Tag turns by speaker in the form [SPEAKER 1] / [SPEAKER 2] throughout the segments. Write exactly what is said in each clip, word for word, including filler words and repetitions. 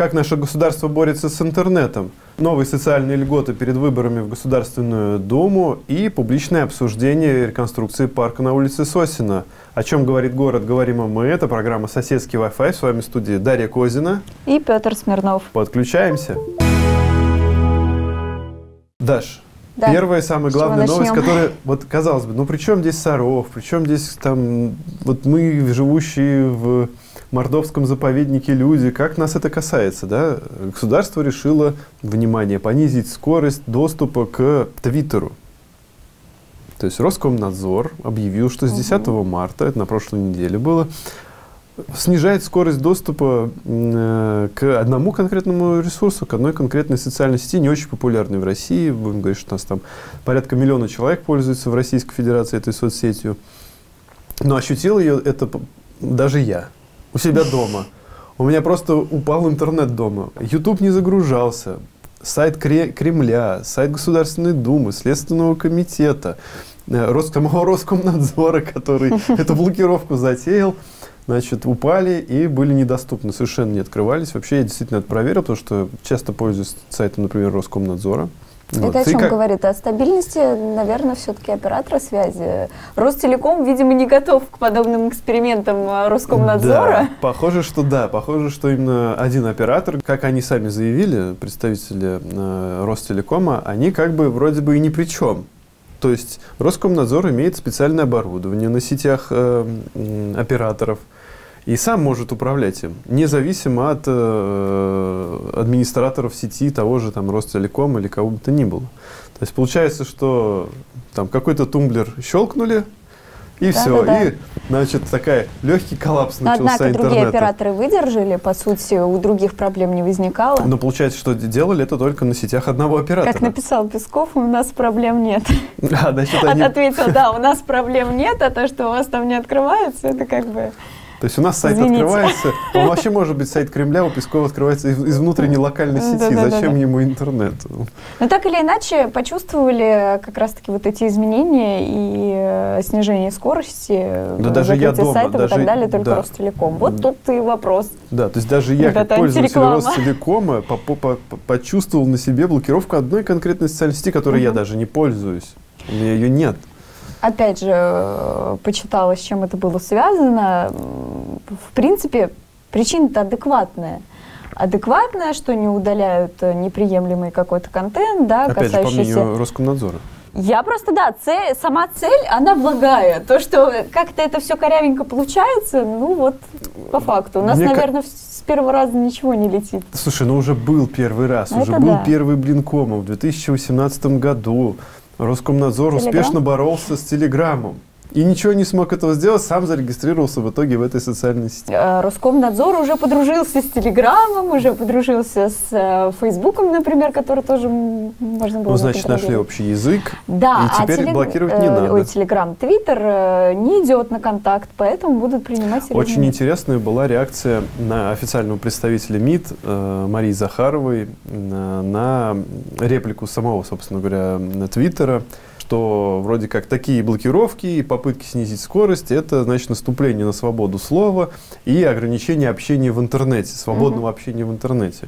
[SPEAKER 1] Как наше государство борется с интернетом, новые социальные льготы перед выборами в Государственную Думу и публичное обсуждение реконструкции парка на улице Сосина. О чем говорит город, говорим и мы. Это программа «Соседский Wi-Fi». С вами в студии Дарья Козина
[SPEAKER 2] и Петр Смирнов.
[SPEAKER 1] Подключаемся. Даш,
[SPEAKER 2] да.
[SPEAKER 1] Первая, самая главная новость, которая, вот казалось бы, ну при чем здесь Саров, при чем здесь там, вот мы, живущие в мордовском заповеднике люди, как нас это касается, да? Государство решило, внимание, понизить скорость доступа к Твиттеру. То есть Роскомнадзор объявил, что с десятого марта, это на прошлой неделе было, снижает скорость доступа э, к одному конкретному ресурсу, к одной конкретной социальной сети, не очень популярной в России. Будем говорить, что у нас там порядка миллиона человек пользуется в Российской Федерации этой соцсетью. Но ощутил ее это даже я. У себя дома. У меня просто упал интернет дома. YouTube не загружался. Сайт Кремля, сайт Государственной Думы, Следственного комитета, самого Роскомнадзора, который эту блокировку затеял, значит, упали и были недоступны, совершенно не открывались. Вообще я действительно это проверил, потому что часто пользуюсь сайтом, например, Роскомнадзора.
[SPEAKER 2] Это
[SPEAKER 1] Вот.
[SPEAKER 2] о чем
[SPEAKER 1] как...
[SPEAKER 2] говорит? О стабильности, наверное, все-таки оператора связи. Ростелеком, видимо, не готов к подобным экспериментам Роскомнадзора.
[SPEAKER 1] Да, похоже, что да. Похоже, что именно один оператор, как они сами заявили, представители э, Ростелекома, они как бы вроде бы и ни при чем. То есть Роскомнадзор имеет специальное оборудование на сетях э, э, операторов и сам может управлять им, независимо от э, администраторов сети того же там Ростелекома или кого бы то ни было. То есть получается, что там какой-то тумблер щелкнули, и да, все. Да, да. И, значит, такая легкий коллапс
[SPEAKER 2] Но
[SPEAKER 1] начался
[SPEAKER 2] однако
[SPEAKER 1] интернета.
[SPEAKER 2] Другие операторы выдержали, по сути, у других проблем не возникало.
[SPEAKER 1] Но получается, что делали это только на сетях одного оператора.
[SPEAKER 2] Как написал Песков, у нас проблем нет.
[SPEAKER 1] А, значит, они...
[SPEAKER 2] Ответил, да, у нас проблем нет, а то, что у вас там не открывается, это как бы...
[SPEAKER 1] То есть у нас сайт
[SPEAKER 2] Извините.
[SPEAKER 1] открывается, он вообще может быть сайт Кремля, у Пескова открывается из, из внутренней локальной сети.
[SPEAKER 2] Да, да,
[SPEAKER 1] Зачем
[SPEAKER 2] да, да.
[SPEAKER 1] ему интернет?
[SPEAKER 2] Но так или иначе почувствовали как раз-таки вот эти изменения и э, снижение скорости,
[SPEAKER 1] да даже я дома,
[SPEAKER 2] сайтов
[SPEAKER 1] даже,
[SPEAKER 2] и так далее, только
[SPEAKER 1] да.
[SPEAKER 2] Ростелеком. Вот тут и вопрос.
[SPEAKER 1] Да, то есть даже я, как пользователь Ростелекома, по -по -по почувствовал на себе блокировку одной конкретной социальной сети, которой угу. я даже не пользуюсь. У меня ее нет.
[SPEAKER 2] Опять же, почитала, с чем это было связано. В принципе, причина-то адекватная. Адекватная, что не удаляют неприемлемый какой-то контент, да,
[SPEAKER 1] Опять
[SPEAKER 2] касающийся...
[SPEAKER 1] же, по мнению Роскомнадзора.
[SPEAKER 2] Я просто, да, цель, сама цель, она благая. То, что как-то это все корявенько получается, ну вот, по факту. У нас,
[SPEAKER 1] Мне
[SPEAKER 2] наверное, к... с первого раза ничего не летит.
[SPEAKER 1] Слушай, ну уже был первый раз,
[SPEAKER 2] это
[SPEAKER 1] уже был
[SPEAKER 2] да.
[SPEAKER 1] первый Блинкомом в две тысячи восемнадцатом году. Роскомнадзор
[SPEAKER 2] Телеграм?
[SPEAKER 1] успешно боролся с Телеграмом. И ничего не смог этого сделать, сам зарегистрировался в итоге в этой социальной сети.
[SPEAKER 2] Роскомнадзор уже подружился с Телеграмом, уже подружился с э, Фейсбуком, например, который тоже можно было...
[SPEAKER 1] Ну, значит, нашли общий язык,
[SPEAKER 2] да,
[SPEAKER 1] и теперь
[SPEAKER 2] а телег...
[SPEAKER 1] блокировать не
[SPEAKER 2] э,
[SPEAKER 1] надо.
[SPEAKER 2] Ой, Телеграм, Твиттер э, не идет на контакт, поэтому будут принимать серьезные...
[SPEAKER 1] Очень интересная была реакция на официального представителя МИД э, Марии Захаровой на, на реплику самого, собственно говоря, Твиттера, что вроде как такие блокировки и попытки снизить скорость – это, значит, наступление на свободу слова и ограничение общения в интернете, свободного mm-hmm. общения в интернете.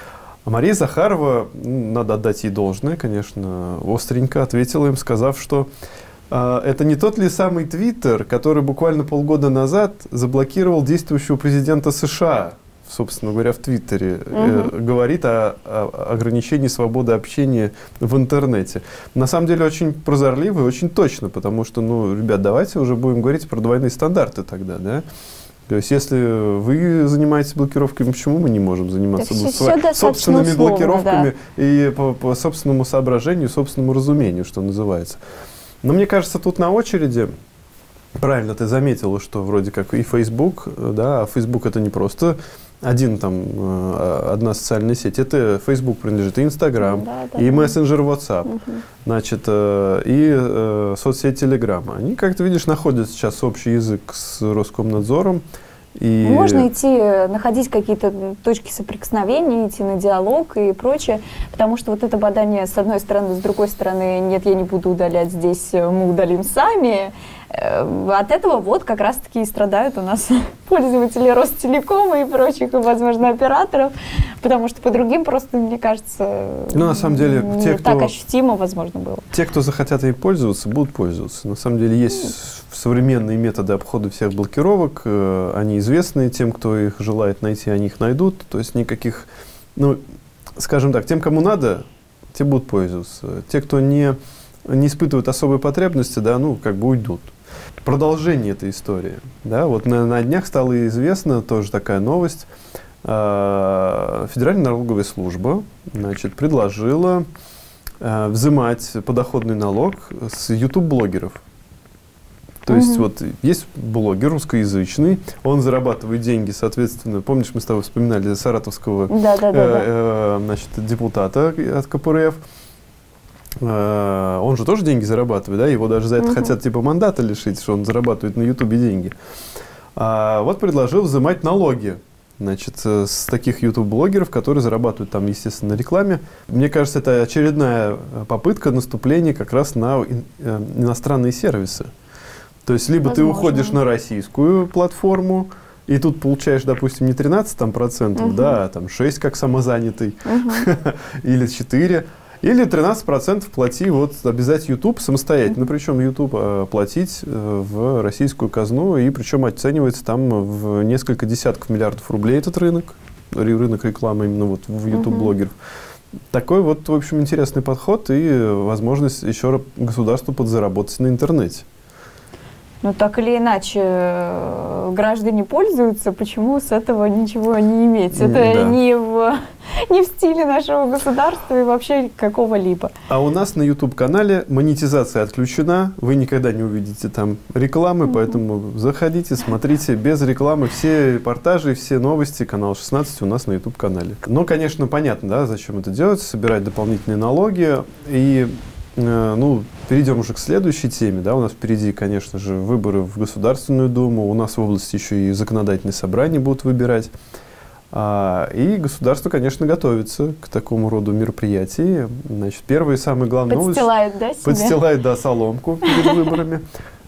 [SPEAKER 1] А Мария Захарова, ну, надо отдать ей должное, конечно, остренько ответила им, сказав, что э, это не тот ли самый Твиттер, который буквально полгода назад заблокировал действующего президента США, собственно говоря, в Твиттере, угу. э, говорит о, о ограничении свободы общения в интернете. На самом деле очень прозорливо и очень точно, потому что, ну, ребят, давайте уже будем говорить про двойные стандарты тогда, да? То есть, если вы занимаетесь блокировками, почему мы не можем заниматься
[SPEAKER 2] все,
[SPEAKER 1] сво
[SPEAKER 2] все
[SPEAKER 1] собственными
[SPEAKER 2] условно,
[SPEAKER 1] блокировками
[SPEAKER 2] да.
[SPEAKER 1] и по, по собственному соображению, собственному разумению, что называется. Но мне кажется, тут на очереди... Правильно ты заметила, что вроде как и Facebook, да, а Facebook это не просто один там, одна социальная сеть, это Facebook принадлежит и Instagram,
[SPEAKER 2] да, да,
[SPEAKER 1] и
[SPEAKER 2] да.
[SPEAKER 1] мессенджер WhatsApp, угу. значит, и э, соцсеть Telegram. Они, как ты видишь, находят сейчас общий язык с Роскомнадзором. И...
[SPEAKER 2] Можно идти, находить какие-то точки соприкосновения, идти на диалог и прочее, потому что вот это бадание с одной стороны, с другой стороны, нет, я не буду удалять здесь, мы удалим сами. От этого вот как раз-таки и страдают у нас пользователи Ростелекома и прочих, возможно, операторов, потому что по другим просто, мне кажется,
[SPEAKER 1] ну, на самом деле,
[SPEAKER 2] не
[SPEAKER 1] те,
[SPEAKER 2] так
[SPEAKER 1] кто,
[SPEAKER 2] ощутимо, возможно, было.
[SPEAKER 1] Те, кто захотят ей пользоваться, будут пользоваться. На самом деле есть mm. современные методы обхода всех блокировок, они известны, тем, кто их желает найти, они их найдут, то есть никаких, ну, скажем так, тем, кому надо, те будут пользоваться. Те, кто не, не испытывает особой потребности, да, ну, как бы уйдут. Продолжение этой истории. Да, вот на, на днях стало известно, тоже такая новость, Федеральная налоговая служба, значит, предложила э, взимать подоходный налог с YouTube-блогеров. То mm-hmm. есть вот есть блогер русскоязычный, он зарабатывает деньги, соответственно, помнишь, мы с тобой вспоминали саратовского
[SPEAKER 2] да, да, да,
[SPEAKER 1] э, э, значит, депутата от ка пэ эр эф. Э, он же тоже деньги зарабатывает, да? Его даже за это mm-hmm. хотят типа мандата лишить, что он зарабатывает на Ютубе деньги. А вот предложил взимать налоги. Значит, с таких YouTube-блогеров, которые зарабатывают там, естественно, на рекламе. Мне кажется, это очередная попытка наступления как раз на иностранные сервисы. То есть, либо возможно. Ты уходишь на российскую платформу, и тут получаешь, допустим, не тринадцать процентов, угу. да, а там шесть как самозанятый, угу. или четыре. Или тринадцать процентов плати, вот, обязать YouTube самостоятельно. Mm-hmm. Причем YouTube а, платить а, в российскую казну, и причем оценивается там в несколько десятков миллиардов рублей этот рынок, рынок рекламы именно вот в YouTube-блогеров. Mm-hmm. Такой вот, в общем, интересный подход и возможность еще раз государству подзаработать на интернете.
[SPEAKER 2] Ну, так или иначе, граждане пользуются, почему с этого ничего не иметь? Это да. не, в, не в стиле нашего государства и вообще какого-либо.
[SPEAKER 1] А у нас на YouTube-канале монетизация отключена, вы никогда не увидите там рекламы, mm-hmm. поэтому заходите, смотрите без рекламы все репортажи, все новости, канал шестнадцать у нас на YouTube-канале. Но, конечно, понятно, да, зачем это делать, собирать дополнительные налоги и... Ну, перейдем уже к следующей теме. Да? У нас впереди, конечно же, выборы в Государственную Думу. У нас в области еще и законодательные собрания будут выбирать. А, и государство, конечно, готовится к такому роду мероприятий. Значит, первая и самая главная новость.
[SPEAKER 2] Подстилает, да, себе?
[SPEAKER 1] Подстилает, да, соломку перед выборами.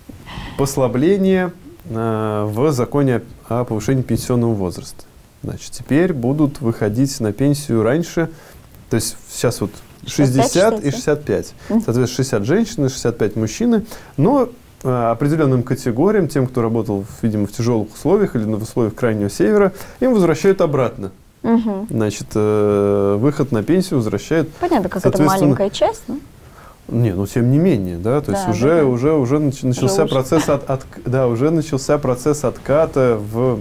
[SPEAKER 1] Послабление а, в законе о повышении пенсионного возраста. Значит, теперь будут выходить на пенсию раньше. То есть сейчас вот шестьдесят и шестьдесят пять. Соответственно, шестьдесят женщины, шестьдесят пять мужчины. Но э, определенным категориям, тем, кто работал, видимо, в тяжелых условиях или в условиях Крайнего Севера, им возвращают обратно. Угу. Значит, э, выход на пенсию возвращают.
[SPEAKER 2] Понятно, как это маленькая часть, ну?
[SPEAKER 1] Не, ну тем не менее, да, то да, есть да, уже, да. уже, уже начался процесс от, от, да, уже начался процесс отката в,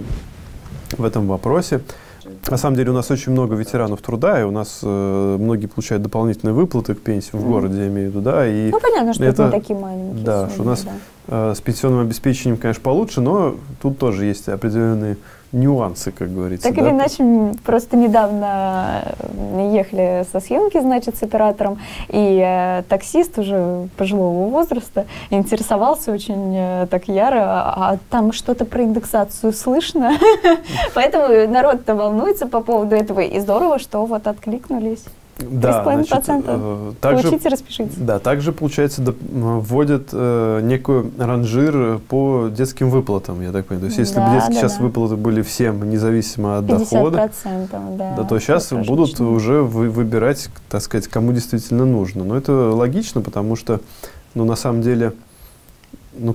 [SPEAKER 1] в этом вопросе. На самом деле у нас очень много ветеранов труда, и у нас э, многие получают дополнительные выплаты к пенсии в городе, я имею в виду, да. И
[SPEAKER 2] ну, понятно, что это не такие маленькие.
[SPEAKER 1] Да, суммы, что у нас да. э, с пенсионным обеспечением, конечно, получше, но тут тоже есть определенные нюансы, как говорится.
[SPEAKER 2] Так да? или иначе, просто недавно ехали со съемки, значит, с оператором, и э, таксист уже пожилого возраста интересовался очень э, так яро, а, а там что-то про индексацию слышно, поэтому народ-то волнуется по поводу этого, и здорово, что вот откликнулись.
[SPEAKER 1] Да, значит,
[SPEAKER 2] э, также, получите, распишитесь.
[SPEAKER 1] Да, также, получается, да, вводят э, некий ранжир по детским выплатам, я так понимаю. То есть, если да, бы детские да, сейчас да. выплаты были всем, независимо от дохода,
[SPEAKER 2] да,
[SPEAKER 1] да, то сейчас будут уже вы, выбирать, так сказать, кому действительно нужно. Но это логично, потому что, ну, на самом деле, ну,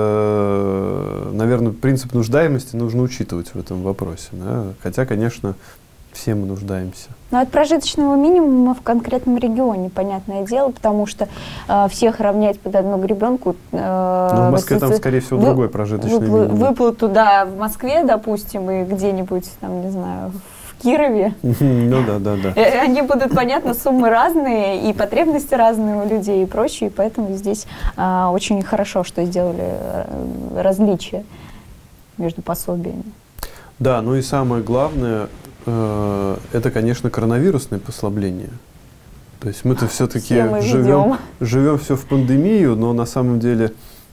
[SPEAKER 1] как-то, наверное, принцип нуждаемости нужно учитывать в этом вопросе. Да? Хотя, конечно, все мы нуждаемся.
[SPEAKER 2] Но от прожиточного минимума в конкретном регионе, понятное дело, потому что э, всех равнять под одну гребенку.
[SPEAKER 1] Э, Но в Москве там, скорее всего, вы, другой прожиточный выпл минимум.
[SPEAKER 2] Выплату, да, в Москве, допустим, и где-нибудь, там, не знаю, в Кирове.
[SPEAKER 1] Ну да, да, да.
[SPEAKER 2] Они будут, понятно, суммы разные, и потребности разные у людей и прочее, и поэтому здесь э, очень хорошо, что сделали различия между пособиями.
[SPEAKER 1] Да, ну и самое главное, это, конечно, коронавирусное послабление. То есть мы-то все-таки живем, живем все в пандемию, но на самом деле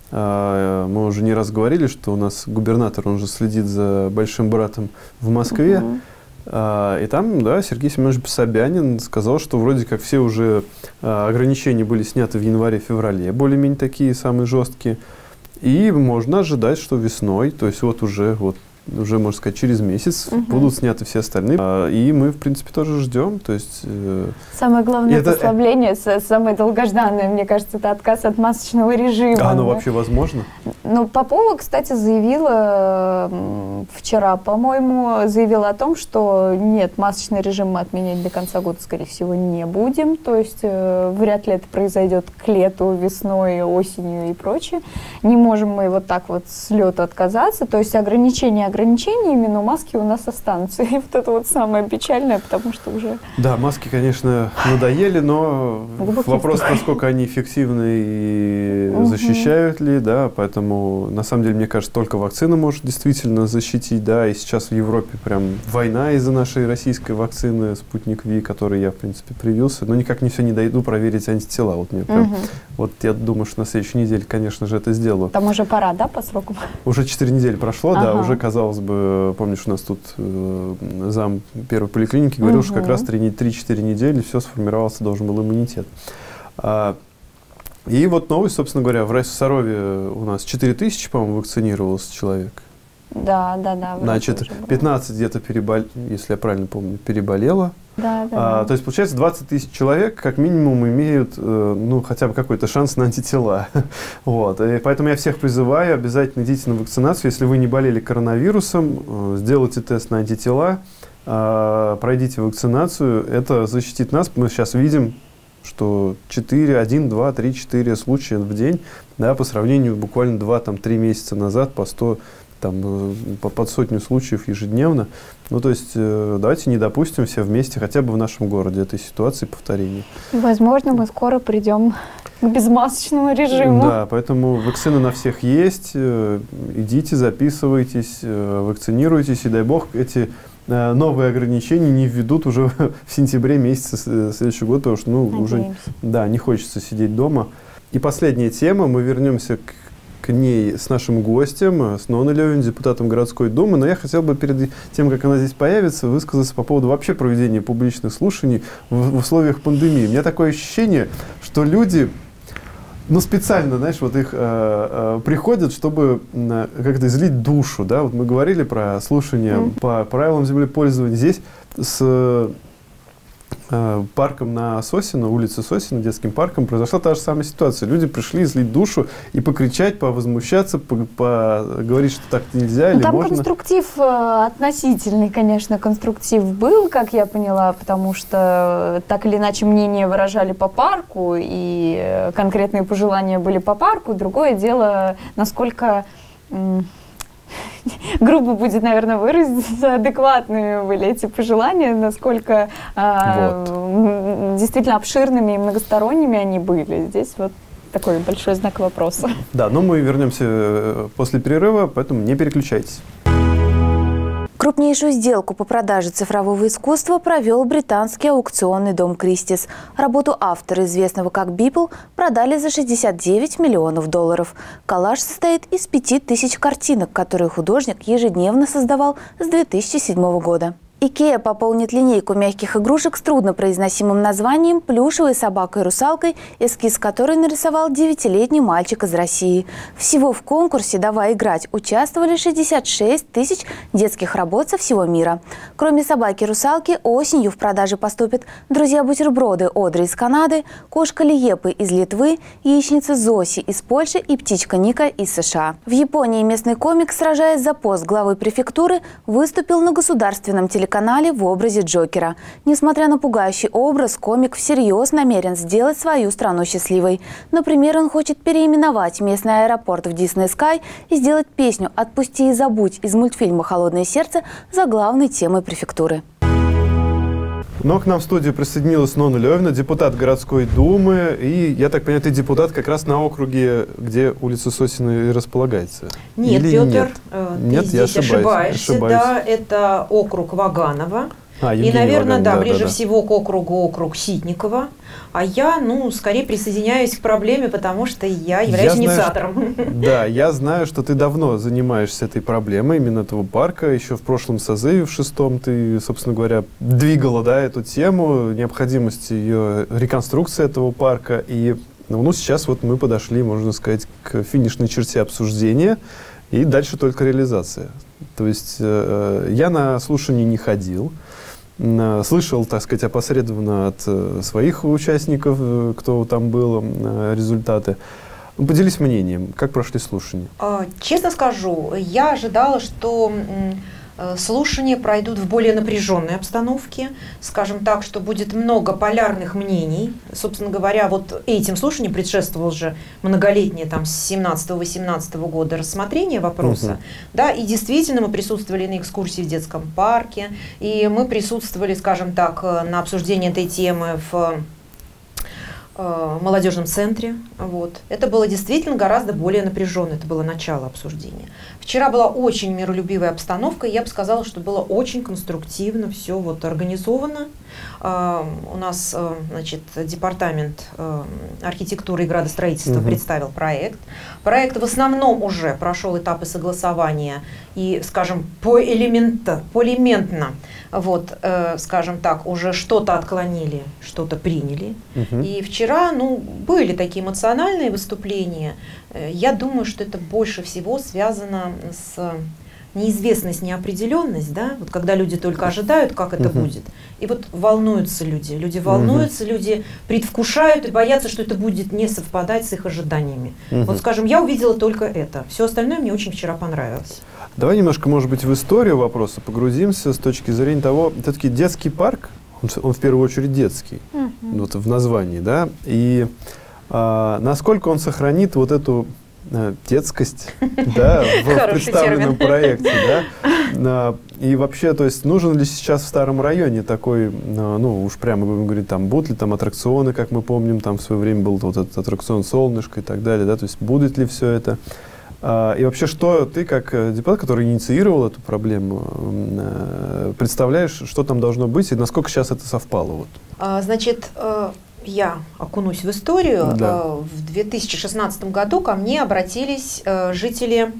[SPEAKER 1] мы уже не раз говорили, что у нас губернатор, он же следит за большим братом в Москве. Uh-huh. И там, да, Сергей Семенович Собянин сказал, что вроде как все уже ограничения были сняты в январе-феврале, более-менее такие самые жесткие. И можно ожидать, что весной, то есть вот уже вот уже, можно сказать, через месяц угу. будут сняты все остальные. И мы, в принципе, тоже ждем. То есть,
[SPEAKER 2] самое главное
[SPEAKER 1] это...
[SPEAKER 2] послабление, самое долгожданное, мне кажется, это отказ от масочного режима.
[SPEAKER 1] А оно
[SPEAKER 2] да?
[SPEAKER 1] вообще возможно?
[SPEAKER 2] Ну, Попова, кстати, заявила вчера, по-моему, заявила о том, что нет, масочный режим мы отменять до конца года, скорее всего, не будем. То есть э, вряд ли это произойдет к лету, весной, осенью и прочее. Не можем мы вот так вот с лета отказаться. То есть ограничения ограничениями, но маски у нас останутся. И вот это вот самое печальное, потому что уже...
[SPEAKER 1] Да, маски, конечно, надоели, но глубокий вопрос, такой. Насколько они эффективны и угу. защищают ли, да, поэтому, на самом деле, мне кажется, только вакцина может действительно защитить, да, и сейчас в Европе прям война из-за нашей российской вакцины «Спутник Ви», которой я, в принципе, привился, но никак не все не дойду проверить антитела. Вот мне прям, угу. вот я думаю, что на следующей неделе, конечно же, это сделаю.
[SPEAKER 2] Там уже пора, да, по срокам?
[SPEAKER 1] Уже четыре недели прошло, ага. да, уже, казалось бы, помнишь, у нас тут э, зам первой поликлиники говорил, угу. что как раз три-четыре недели все сформировался, должен был иммунитет. А, и вот новость, собственно говоря, в Сарове у нас четыре тысячи, по-моему, вакцинировался человек.
[SPEAKER 2] Да, да, да.
[SPEAKER 1] Значит, пятнадцать где-то, перебол... если я правильно помню, переболело.
[SPEAKER 2] Да, да,
[SPEAKER 1] а,
[SPEAKER 2] да.
[SPEAKER 1] То есть, получается, двадцать тысяч человек, как минимум, имеют э, ну, хотя бы какой-то шанс на антитела. Вот. И поэтому я всех призываю, обязательно идите на вакцинацию. Если вы не болели коронавирусом, э, сделайте тест на антитела, э, пройдите вакцинацию. Это защитит нас. Мы сейчас видим, что четыре, один, два, три, четыре случая в день, да, по сравнению буквально два-три месяца назад по сто, там, по, под сотню случаев ежедневно. Ну, то есть, э, давайте не допустим все вместе, хотя бы в нашем городе, этой ситуации повторения.
[SPEAKER 2] Возможно, мы скоро придем к безмасочному режиму.
[SPEAKER 1] Да, поэтому вакцины на всех есть. Э, идите, записывайтесь, э, вакцинируйтесь, и дай бог, эти э, новые ограничения не введут уже в сентябре месяце следующего года, потому что, ну, уже, да, не хочется сидеть дома. И последняя тема, мы вернемся к к ней с нашим гостем, с Ноной Левин, депутатом городской думы. Но я хотел бы перед тем, как она здесь появится, высказаться по поводу вообще проведения публичных слушаний в, в условиях пандемии. У меня такое ощущение, что люди, ну, специально, знаешь, вот их э, э, приходят, чтобы э, как-то излить душу, да. Вот мы говорили про слушания mm. по правилам землепользования. Здесь с парком на Сосино, улице Сосино, детским парком, произошла та же самая ситуация. Люди пришли излить душу и покричать, повозмущаться, поговорить, что так нельзя, или
[SPEAKER 2] там
[SPEAKER 1] можно.
[SPEAKER 2] Конструктив относительный, конечно, конструктив был, как я поняла, потому что так или иначе мнения выражали по парку, и конкретные пожелания были по парку. Другое дело, насколько... грубо будет, наверное, выразиться, адекватными были эти пожелания, насколько а, вот. действительно обширными и многосторонними они были. Здесь вот такой большой знак вопроса.
[SPEAKER 1] Да, но мы вернемся после перерыва, поэтому не переключайтесь.
[SPEAKER 3] Крупнейшую сделку по продаже цифрового искусства провел британский аукционный дом Кристис. Работу автора, известного как Бипл, продали за шестьдесят девять миллионов долларов. Коллаж состоит из пяти тысяч картинок, которые художник ежедневно создавал с две тысячи седьмого года. Икеа пополнит линейку мягких игрушек с труднопроизносимым названием «Плюшевой собакой-русалкой», эскиз которой нарисовал девятилетний мальчик из России. Всего в конкурсе «Давай играть» участвовали шестьдесят шесть тысяч детских работ со всего мира. Кроме собаки-русалки, осенью в продаже поступят друзья-бутерброды Одри из Канады, кошка Лиепы из Литвы, яичница Зоси из Польши и птичка Ника из США. В Японии местный комик, сражаясь за пост главы префектуры, выступил на государственном телеканале канале в образе Джокера. Несмотря на пугающий образ, комик всерьез намерен сделать свою страну счастливой. Например, он хочет переименовать местный аэропорт в Disney Sky и сделать песню «Отпусти и забудь» из мультфильма «Холодное сердце» за главной темой префектуры.
[SPEAKER 1] Но к нам в студию присоединилась Нона Левина, депутат городской думы. И, я так понимаю, ты депутат как раз на округе, где улица Сосино и располагается.
[SPEAKER 4] Нет,
[SPEAKER 1] Или
[SPEAKER 4] Петр,
[SPEAKER 1] нет?
[SPEAKER 4] ты
[SPEAKER 1] нет,
[SPEAKER 4] здесь
[SPEAKER 1] я ошибаюсь,
[SPEAKER 4] ошибаешься.
[SPEAKER 1] ошибаюсь.
[SPEAKER 4] Да, это округ Ваганова.
[SPEAKER 1] А,
[SPEAKER 4] и, наверное,
[SPEAKER 1] Ваган,
[SPEAKER 4] да,
[SPEAKER 1] да,
[SPEAKER 4] ближе
[SPEAKER 1] да, да.
[SPEAKER 4] всего к округу округ Ситникова. А я, ну, скорее присоединяюсь к проблеме, потому что я являюсь я инициатором.
[SPEAKER 1] Знаю, что, да, я знаю, что ты давно занимаешься этой проблемой, именно этого парка. Еще в прошлом созыве, в шестом, ты, собственно говоря, двигала, да, эту тему, необходимость ее реконструкции этого парка. И ну, сейчас вот мы подошли, можно сказать, к финишной черте обсуждения. И дальше только реализация. То есть э, я на слушание не ходил, э, слышал, так сказать, опосредованно от э, своих участников, э, кто там был, э, результаты. Ну, поделись мнением, как прошли слушания?
[SPEAKER 4] Честно скажу, я ожидала, что слушания пройдут в более напряженной обстановке, скажем так, что будет много полярных мнений. Собственно говоря, вот этим слушаниям предшествовало же многолетнее, там, с семнадцатого-восемнадцатого года рассмотрение вопроса. Угу. Да, и действительно мы присутствовали на экскурсии в детском парке, и мы присутствовали, скажем так, на обсуждении этой темы в молодежном центре. Вот. Это было действительно гораздо более напряженно, это было начало обсуждения. Вчера была очень миролюбивая обстановка, и я бы сказала, что было очень конструктивно, все вот организовано. Uh, у нас uh, значит, департамент uh, архитектуры и градостроительства uh-huh. представил проект. Проект в основном уже прошел этапы согласования и, скажем, поэлемента, поэлементно, вот, uh, скажем так, уже что-то отклонили, что-то приняли. Uh-huh. И вчера, ну, были такие эмоциональные выступления. Uh, я думаю, что это больше всего связано с неизвестность, неопределенность, да, вот когда люди только ожидают, как это uh-huh. будет, и вот волнуются люди, люди волнуются, uh-huh. люди предвкушают и боятся, что это будет не совпадать с их ожиданиями. Uh-huh. Вот, скажем, я увидела только это, все остальное мне очень вчера понравилось.
[SPEAKER 1] Давай немножко, может быть, в историю вопроса погрузимся с точки зрения того, все-таки детский парк, он, он в первую очередь детский, uh-huh. вот в названии, да, и а, насколько он сохранит вот эту детскость, да, в представленном проекте, да, и вообще, то есть, нужен ли сейчас в Старом районе такой, ну, уж прямо будем говорить, там, будут ли там аттракционы, как мы помним, там в свое время был вот этот аттракцион «Солнышко» и так далее, да, то есть, будет ли все это, и вообще, что ты, как депутат, который инициировал эту проблему, представляешь, что там должно быть, и насколько сейчас это совпало, вот?
[SPEAKER 4] А, значит, я окунусь в историю. Да. В две тысячи шестнадцатом году ко мне обратились жители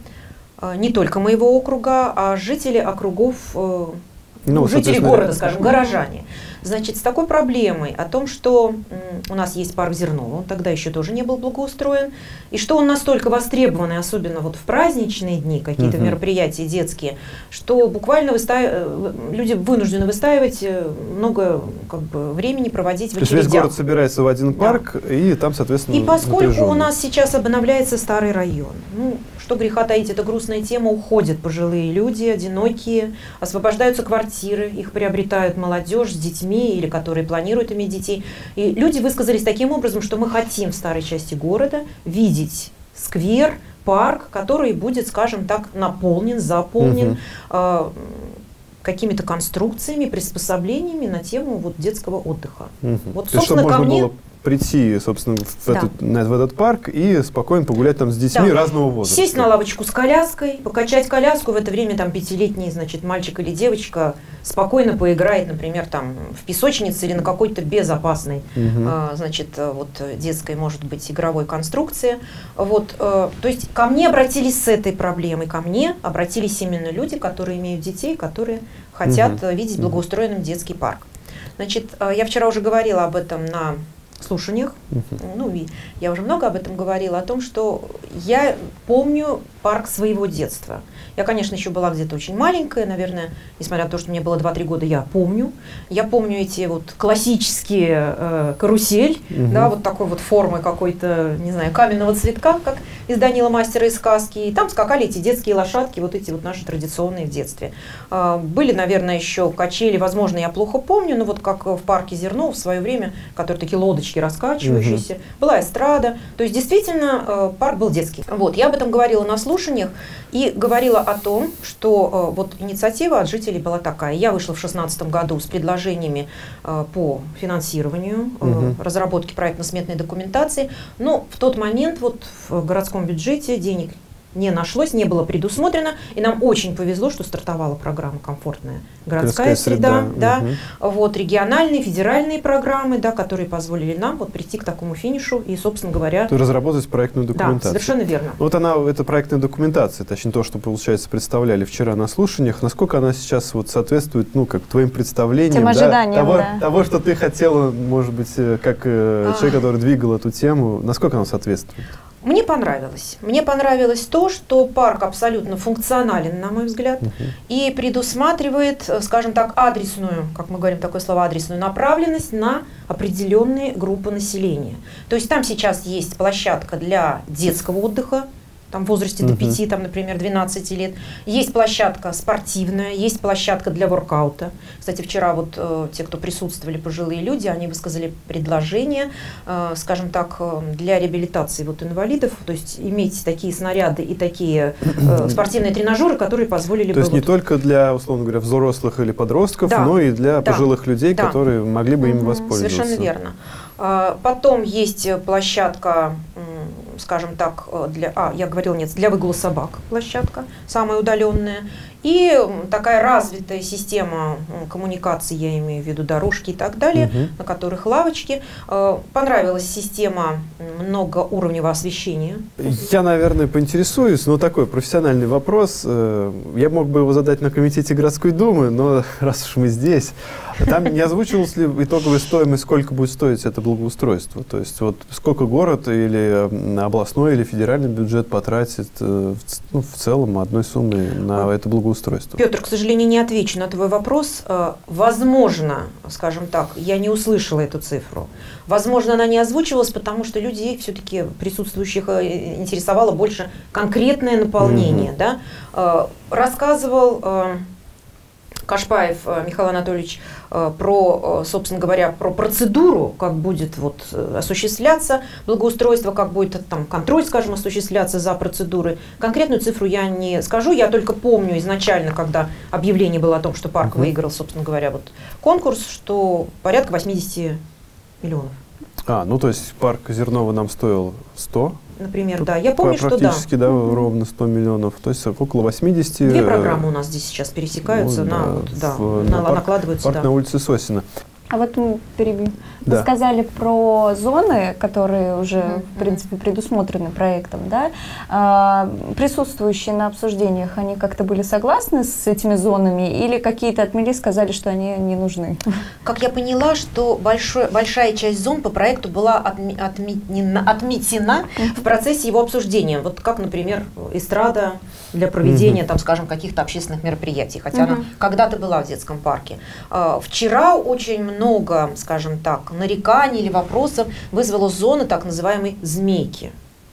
[SPEAKER 4] не только моего округа, а жители округов, ну, ну, жители города, скажем, горожане. Значит, с такой проблемой о том, что у нас есть парк Зернова, он тогда еще тоже не был благоустроен, и что он настолько востребованный, особенно вот в праздничные дни, какие-то uh-huh. мероприятия детские, что буквально выстаив... люди вынуждены выстаивать много как бы, времени проводить в очередях.
[SPEAKER 1] То есть весь город собирается в один парк, да. и там, соответственно,
[SPEAKER 4] и поскольку напряженно. У нас сейчас обновляется старый район, ну, что греха таить, это грустная тема, уходят пожилые люди, одинокие, освобождаются квартиры, их приобретают молодежь с детьми, или которые планируют иметь детей. И люди высказались таким образом, что мы хотим в старой части города видеть сквер, парк, который будет, скажем так, наполнен, заполнен uh-huh. э, какими-то конструкциями, приспособлениями на тему вот, детского отдыха. Uh-huh. Вот, собственно, ко мне... Было
[SPEAKER 1] прийти, собственно, в, да. этот, на, в этот парк и спокойно погулять там с детьми да. разного возраста.
[SPEAKER 4] Сесть на лавочку с коляской, покачать коляску, в это время там пятилетний, значит, мальчик или девочка спокойно поиграет, например, там в песочнице или на какой-то безопасной, угу. а, значит, вот детской, может быть, игровой конструкции. Вот, а, то есть ко мне обратились с этой проблемой, ко мне обратились именно люди, которые имеют детей, которые хотят угу. видеть благоустроенным детский парк. Значит, я вчера уже говорила об этом на слушаниях, uh-huh. ну и я уже много об этом говорила, о том, что я помню парк своего детства. Я, конечно, еще была где-то очень маленькая, наверное, несмотря на то, что мне было два-три года, я помню. Я помню эти вот классические э, карусель, uh-huh. да, вот такой вот формы какой-то, не знаю, каменного цветка, как из Данила Мастера из сказки. И там скакали эти детские лошадки, вот эти вот наши традиционные в детстве. Э, были, наверное, еще качели, возможно, я плохо помню, но вот как в парке Зернова в свое время, которые такие лодочки раскачивающиеся, uh-huh. была эстрада. То есть, действительно, э, парк был детский. Вот, я об этом говорила на слушаниях и говорила о том, что э, вот инициатива от жителей была такая. Я вышла в шестнадцатом году с предложениями э, по финансированию, э, uh-huh. разработке проектно-сметной документации, но в тот момент вот в городском бюджете денег не нашлось, не было предусмотрено, и нам очень повезло, что стартовала программа «Комфортная городская среда», среда да, угу. вот, региональные, федеральные программы, да, которые позволили нам вот прийти к такому финишу и, собственно говоря...
[SPEAKER 1] То разработать проектную документацию.
[SPEAKER 4] Да, совершенно верно.
[SPEAKER 1] Вот она, эта проектная документация, точнее то, что, получается, представляли вчера на слушаниях, насколько она сейчас вот соответствует, ну, как твоим представлениям,
[SPEAKER 2] тем ожиданиям,
[SPEAKER 1] да, того,
[SPEAKER 2] да.
[SPEAKER 1] того, что ты хотела, может быть, как а. человек, который двигал эту тему, насколько она соответствует?
[SPEAKER 4] Мне понравилось. Мне понравилось то, что парк абсолютно функционален, на мой взгляд, uh-huh. и предусматривает, скажем так, адресную, как мы говорим такое слово, адресную направленность на определенные группы населения. То есть там сейчас есть площадка для детского отдыха, там в возрасте uh-huh. до пяти, там, например, двенадцати лет. Есть площадка спортивная, есть площадка для воркаута. Кстати, вчера вот э, те, кто присутствовали, пожилые люди, они высказали предложение, э, скажем так, э, для реабилитации вот инвалидов, то есть иметь такие снаряды и такие э, спортивные тренажеры, которые позволили
[SPEAKER 1] то
[SPEAKER 4] бы...
[SPEAKER 1] То есть
[SPEAKER 4] вот...
[SPEAKER 1] не только для, условно говоря, взрослых или подростков,
[SPEAKER 4] да.
[SPEAKER 1] но и для да. пожилых людей,
[SPEAKER 4] да.
[SPEAKER 1] которые могли бы им воспользоваться.
[SPEAKER 4] Совершенно верно. Потом есть площадка, скажем так, для, а, я говорила, нет, для выгула собак площадка, самая удаленная. И такая развитая система коммуникации, я имею в виду дорожки и так далее, угу. на которых лавочки. Понравилась система многоуровневого освещения.
[SPEAKER 1] Я, наверное, поинтересуюсь, но такой профессиональный вопрос. Я мог бы его задать на комитете городской думы, но раз уж мы здесь, там не озвучивалась ли итоговая стоимость, сколько будет стоить это благоустройство? То есть вот сколько город или областной или федеральный бюджет потратит ну, в целом одной суммы на это благоустройство? Устройство.
[SPEAKER 4] Петр, к сожалению, не отвечу на твой вопрос. Возможно, скажем так, я не услышала эту цифру. Возможно, она не озвучивалась, потому что людей, все-таки присутствующих, интересовало больше конкретное наполнение. Mm-hmm. Да? Рассказывал Кашпаев Михаил Анатольевич про, собственно говоря, про процедуру, как будет вот осуществляться благоустройство, как будет там контроль, скажем, осуществляться за процедурой. Конкретную цифру я не скажу, я только помню изначально, когда объявление было о том, что парк uh-huh. выиграл, собственно говоря, вот конкурс, что порядка восьмидесяти миллионов.
[SPEAKER 1] А, ну то есть парк Зернова нам стоил сто?
[SPEAKER 4] Например, да. Я помню, что да.
[SPEAKER 1] Практически, да, mm-hmm. ровно сто миллионов. То есть около восьмидесяти.
[SPEAKER 4] Две программы у нас здесь сейчас пересекаются, ну, на, да, вот, да, в, на, на накладываются.
[SPEAKER 1] Парк
[SPEAKER 4] да.
[SPEAKER 1] на улице Сосина.
[SPEAKER 2] А вот мы перебью.
[SPEAKER 1] Да.
[SPEAKER 2] Вы сказали про зоны, которые уже, mm-hmm. в принципе, предусмотрены проектом, да? А, присутствующие на обсуждениях, они как-то были согласны с этими зонами или какие-то отмели, сказали, что они не нужны?
[SPEAKER 4] Как я поняла, что большой, большая часть зон по проекту была отме, отметена, отметена mm-hmm. в процессе его обсуждения. Вот как, например, эстрада для проведения, mm-hmm. там, скажем, каких-то общественных мероприятий, хотя mm-hmm. она когда-то была в детском парке. А, вчера очень много много, скажем так, нареканий или вопросов вызвала зона так называемой «змейки».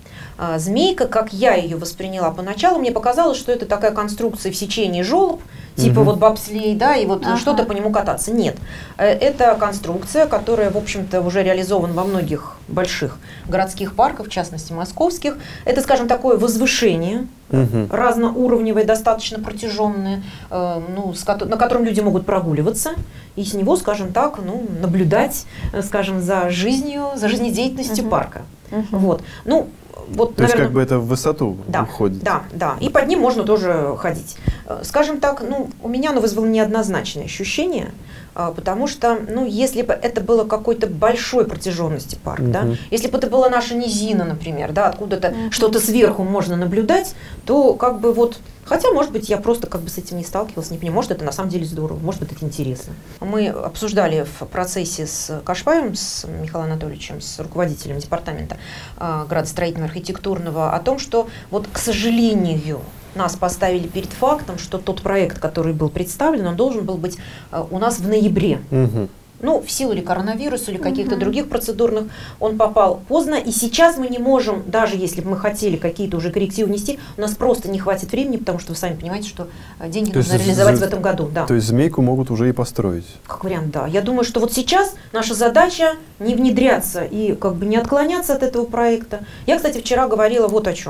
[SPEAKER 4] А, змейка, как я ее восприняла поначалу, мне показалось, что это такая конструкция в сечении желоб, типа угу. вот бобслей, да, и вот ага. что-то по нему кататься. Нет, это конструкция, которая, в общем-то, уже реализована во многих больших городских парках, в частности московских. Это, скажем, такое возвышение, угу. разноуровневое, достаточно протяженное, э, ну, с, на котором люди могут прогуливаться, и с него, скажем так, ну, наблюдать, скажем, за жизнью, за жизнедеятельностью угу. парка. Угу. Вот. Ну, Вот,
[SPEAKER 1] То наверное, есть как бы это в высоту
[SPEAKER 4] да,
[SPEAKER 1] уходит.
[SPEAKER 4] Да, да. И под ним можно тоже ходить. Скажем так, ну, у меня оно вызвало неоднозначное ощущение, потому что, ну, если бы это было какой-то большой протяженности парк, uh-huh. да, если бы это была наша низина, например, да, откуда-то uh-huh. что-то сверху можно наблюдать, то как бы вот, хотя, может быть, я просто как бы с этим не сталкивалась, не понимаю, может, это на самом деле здорово, может быть, это интересно. Мы обсуждали в процессе с Кашпаевым, с Михаилом Анатольевичем, с руководителем департамента э, градостроительного архитектурного, о том, что вот, к сожалению, нас поставили перед фактом, что тот проект, который был представлен, он должен был быть э, у нас в ноябре. Угу. Ну, в силу или коронавируса, или каких-то uh-huh. других процедурных, он попал поздно. И сейчас мы не можем, даже если бы мы хотели какие-то уже коррективы внести, у нас просто не хватит времени, потому что вы сами понимаете, что деньги то нужно реализовать в этом году. Да.
[SPEAKER 1] То есть змейку могут уже и построить? Как
[SPEAKER 4] вариант, да. Я думаю, что вот сейчас наша задача не внедряться и как бы не отклоняться от этого проекта. Я, кстати, вчера говорила вот о чем.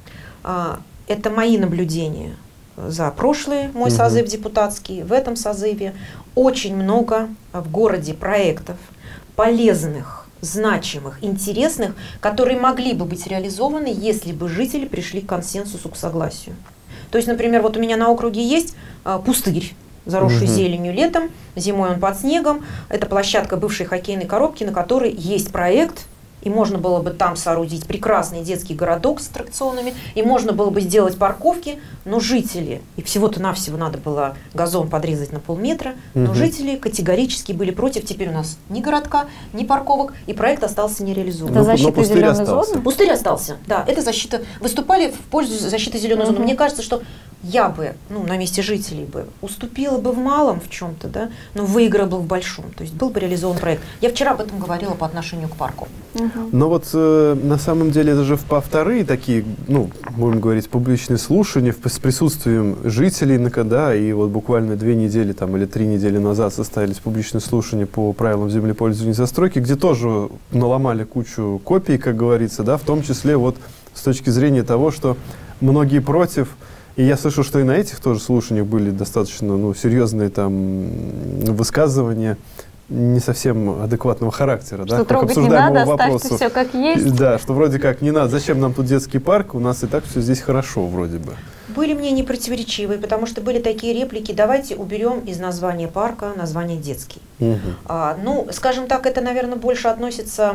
[SPEAKER 4] Это мои наблюдения за прошлый мой угу. созыв депутатский, в этом созыве. Очень много в городе проектов полезных, значимых, интересных, которые могли бы быть реализованы, если бы жители пришли к консенсусу, к согласию. То есть, например, вот у меня на округе есть а, пустырь, заросший угу. зеленью летом, зимой он под снегом. Это площадка бывшей хоккейной коробки, на которой есть проект и можно было бы там соорудить прекрасный детский городок с аттракционами, и можно было бы сделать парковки, но жители, и всего-то навсего надо было газон подрезать на полметра, но угу. жители категорически были против. Теперь у нас ни городка, ни парковок, и проект остался нереализован.
[SPEAKER 2] Это защита зеленой зоны?
[SPEAKER 4] Пустырь остался, да, это защита. Выступали в пользу защиты зеленой угу. зоны. Мне кажется, что я бы, ну, на месте жителей бы уступила бы в малом в чем-то, да, но выиграла бы в большом. То есть был бы реализован проект. Я вчера об этом говорила по отношению к парку.
[SPEAKER 1] Угу. Но вот э, на самом деле это же вторые такие, ну, будем говорить, публичные слушания с присутствием жителей эн ка дэ, и вот буквально две недели там, или три недели назад состоялись публичные слушания по правилам землепользования и застройки, где тоже наломали кучу копий, как говорится, да, в том числе вот с точки зрения того, что многие против. И я слышу, что и на этих тоже слушаниях были достаточно, ну, серьезные там высказывания не совсем адекватного характера.
[SPEAKER 2] Что
[SPEAKER 1] да,
[SPEAKER 2] трогать не надо, оставьте все как есть.
[SPEAKER 1] Да, что вроде как не надо, зачем нам тут детский парк, у нас и так все здесь хорошо вроде бы.
[SPEAKER 4] Были мнения противоречивые, потому что были такие реплики: давайте уберем из названия парка название детский. Угу. А, ну, скажем так, это, наверное, больше относится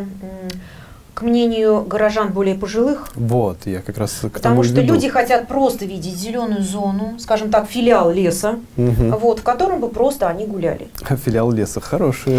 [SPEAKER 4] к мнению горожан более пожилых.
[SPEAKER 1] Вот, я как раз к
[SPEAKER 4] Потому что веду. Люди хотят просто видеть зеленую зону, скажем так, филиал леса, угу. вот, в котором бы просто они гуляли.
[SPEAKER 1] А филиал леса хороший.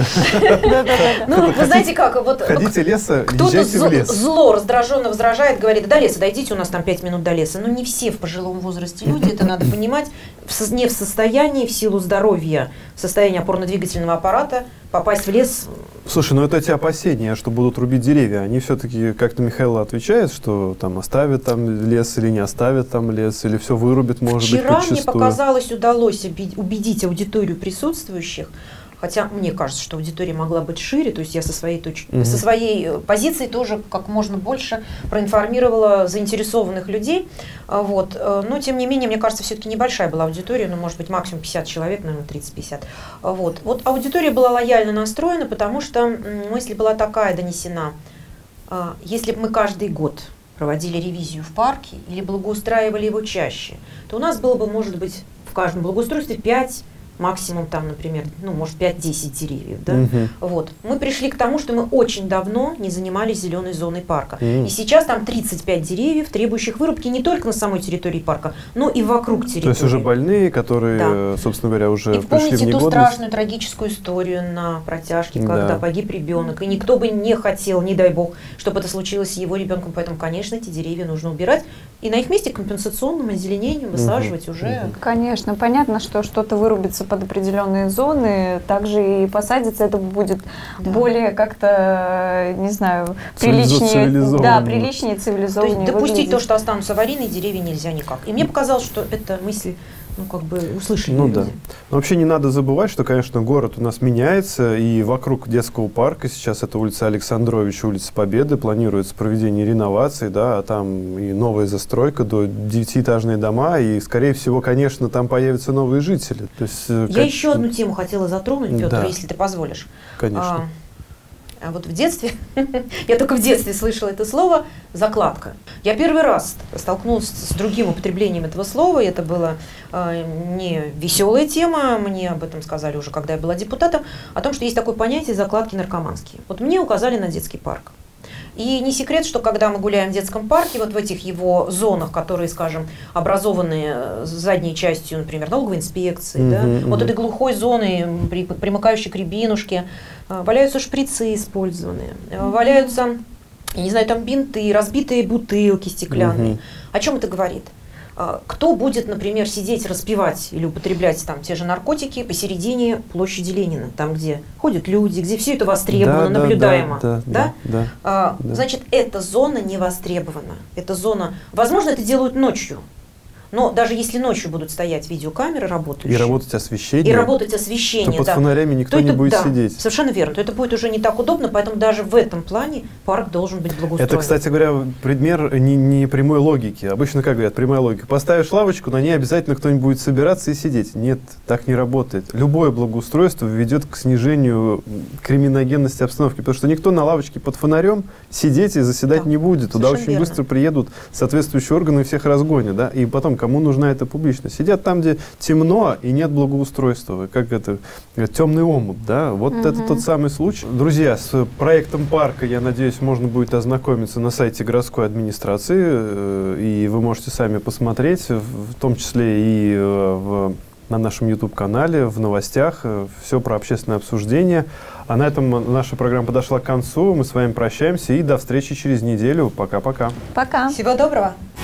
[SPEAKER 4] Ну, вы знаете как, вот
[SPEAKER 1] хотите леса,
[SPEAKER 4] кто-то зло раздраженно возражает, говорит: до леса дойдите, у нас там пять минут до леса. Но не все в пожилом возрасте люди, это надо понимать, не в состоянии, в силу здоровья, в состоянии опорно-двигательного аппарата попасть в лес.
[SPEAKER 1] Слушай, ну это эти опасения, что будут рубить деревья, они все-таки как-то Михаил отвечает, что там оставят там лес или не оставят там лес, или все вырубят, может
[SPEAKER 4] Вчера
[SPEAKER 1] быть, подчистую.
[SPEAKER 4] Мне показалось, удалось убедить аудиторию присутствующих, хотя мне кажется, что аудитория могла быть шире, то есть я со своей, точки, mm-hmm. со своей позиции тоже как можно больше проинформировала заинтересованных людей. Вот. Но, тем не менее, мне кажется, все-таки небольшая была аудитория, ну, может быть, максимум пятьдесят человек, наверное, тридцать-пятьдесят. Вот. Вот аудитория была лояльно настроена, потому что мысль была такая донесена: если бы мы каждый год проводили ревизию в парке или благоустраивали его чаще, то у нас было бы, может быть, в каждом благоустройстве пять, максимум там, например, ну, может, пять-десять деревьев, да? Uh-huh. Вот. Мы пришли к тому, что мы очень давно не занимались зеленой зоной парка. Uh-huh. И сейчас там тридцать пять деревьев, требующих вырубки не только на самой территории парка, но и вокруг территории.
[SPEAKER 1] То есть уже больные, которые, да. собственно говоря, уже
[SPEAKER 4] и
[SPEAKER 1] пришли в негодность.
[SPEAKER 4] И помните ту страшную трагическую историю на протяжке, когда да. погиб ребенок, и никто бы не хотел, не дай бог, чтобы это случилось с его ребенком. Поэтому, конечно, эти деревья нужно убирать. И на их месте компенсационным озеленением высаживать uh-huh. уже. Uh-huh.
[SPEAKER 2] Конечно, понятно, что что-то вырубится под определенные зоны, также и посадится, это будет да. более как-то, не знаю, приличнее, да, приличнее, цивилизованнее.
[SPEAKER 4] То есть допустить выглядеть. То, что останутся аварийные деревья, нельзя никак. И мне показалось, что эта мысль, ну, как бы услышали
[SPEAKER 1] ну,
[SPEAKER 4] люди.
[SPEAKER 1] Да. Но вообще не надо забывать, что, конечно, город у нас меняется, и вокруг детского парка сейчас это улица Александровича, улица Победы, планируется проведение реновации, да, а там и новая застройка, до девятиэтажные дома, и, скорее всего, конечно, там появятся новые жители. То есть,
[SPEAKER 4] Я как... еще одну тему хотела затронуть, Петр, да. если ты позволишь.
[SPEAKER 1] Конечно.
[SPEAKER 4] А, а вот в детстве, я только в детстве слышала это слово «закладка». Я первый раз столкнулась с другим употреблением этого слова, и это была э, не веселая тема, мне об этом сказали уже, когда я была депутатом, о том, что есть такое понятие «закладки наркоманские». Вот мне указали на детский парк. И не секрет, что когда мы гуляем в детском парке, вот в этих его зонах, которые, скажем, образованы задней частью, например, налоговой инспекции, mm-hmm, да, mm-hmm. вот этой глухой зоны, при, примыкающей к рябинушке, валяются шприцы использованные, mm-hmm. валяются, я не знаю, там бинты, разбитые бутылки стеклянные. Mm-hmm. О чем это говорит? Кто будет, например, сидеть, распивать или употреблять там те же наркотики посередине площади Ленина, там, где ходят люди, где все это востребовано, да, наблюдаемо. Да, да, да?
[SPEAKER 1] Да,
[SPEAKER 4] а,
[SPEAKER 1] да.
[SPEAKER 4] Значит, эта зона не востребована. Эта зона, возможно, это делают ночью. Но даже если ночью будут стоять видеокамеры работающие,
[SPEAKER 1] и работать освещение,
[SPEAKER 4] и работать освещение,
[SPEAKER 1] то под
[SPEAKER 4] да,
[SPEAKER 1] фонарями никто не
[SPEAKER 4] это,
[SPEAKER 1] будет
[SPEAKER 4] да,
[SPEAKER 1] сидеть.
[SPEAKER 4] Совершенно верно. То это будет уже не так удобно, поэтому даже в этом плане парк должен быть благоустроен.
[SPEAKER 1] Это, кстати говоря, пример не, не прямой логики. Обычно, как говорят, прямая логика. Поставишь лавочку, на ней обязательно кто-нибудь будет собираться и сидеть. Нет, так не работает. Любое благоустройство ведет к снижению криминогенности обстановки, потому что никто на лавочке под фонарем сидеть и заседать да, не будет. Туда очень
[SPEAKER 4] верно.
[SPEAKER 1] быстро приедут соответствующие органы и всех разгонят. Да? И потом тем, кому нужна эта публичность. Сидят там, где темно и нет благоустройства, как это, темный омут, да, вот угу. это тот самый случай. Друзья, с проектом парка, я надеюсь, можно будет ознакомиться на сайте городской администрации, и вы можете сами посмотреть, в том числе и в, на нашем YouTube-канале, в новостях, все про общественное обсуждение. А на этом наша программа подошла к концу. Мы с вами прощаемся и до встречи через неделю. Пока-пока.
[SPEAKER 2] Пока.
[SPEAKER 4] Всего доброго.